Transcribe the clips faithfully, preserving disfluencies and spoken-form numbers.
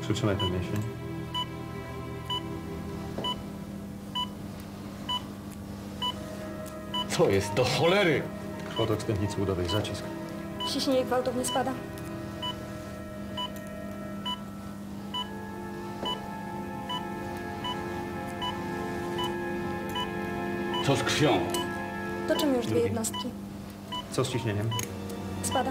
Przytrzymaj ten mięsień. Co jest do cholery? Krwotok z tętnicy udowej, zacisk. Ciśnienie gwałtownie spada. Co z krwią? Toczymy już dwie Drugi. jednostki. Co z ciśnieniem? Spada.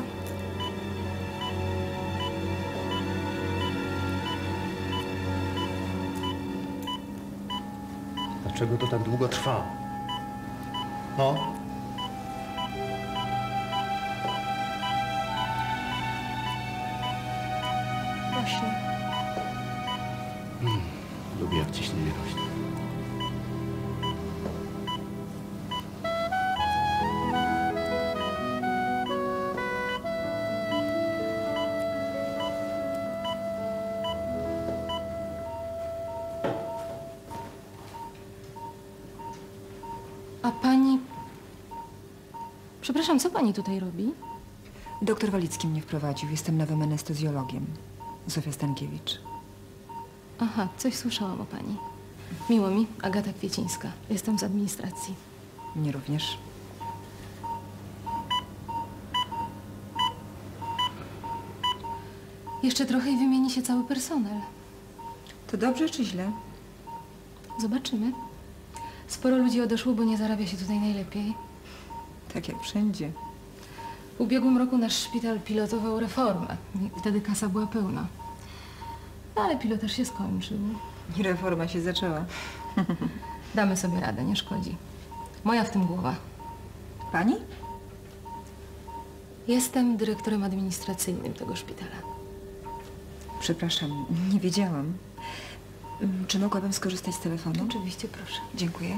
Dlaczego to tak długo trwa? No? Rośnie. Lubię, jak ciśnienie rośnie. A pani... Przepraszam, co pani tutaj robi? Doktor Walicki mnie wprowadził. Jestem nowym anestezjologiem. Zofia Stankiewicz. Aha, coś słyszałam o pani. Miło mi, Agata Kwiecińska. Jestem z administracji. Mnie również. Jeszcze trochę i wymieni się cały personel. To dobrze czy źle? Zobaczymy. Sporo ludzi odeszło, bo nie zarabia się tutaj najlepiej. Tak jak wszędzie. W ubiegłym roku nasz szpital pilotował reformę. I wtedy kasa była pełna. No ale pilotaż się skończył. I reforma się zaczęła. Damy sobie radę, nie szkodzi. Moja w tym głowa. Pani? Jestem dyrektorem administracyjnym tego szpitala. Przepraszam, nie wiedziałam. Mm, Czy mogłabym skorzystać z telefonu? Oczywiście, proszę. Dziękuję.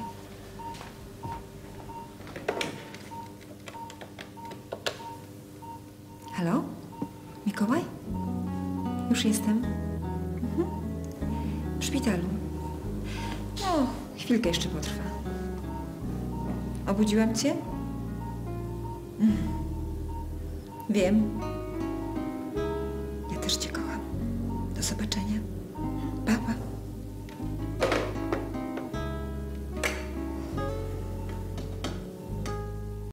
Halo? Mikołaj? Już jestem. Mhm. W szpitalu. No, chwilkę jeszcze potrwa. Obudziłam cię? Mm. Wiem. Ja też cię kocham. Do zobaczenia. Pa, pa.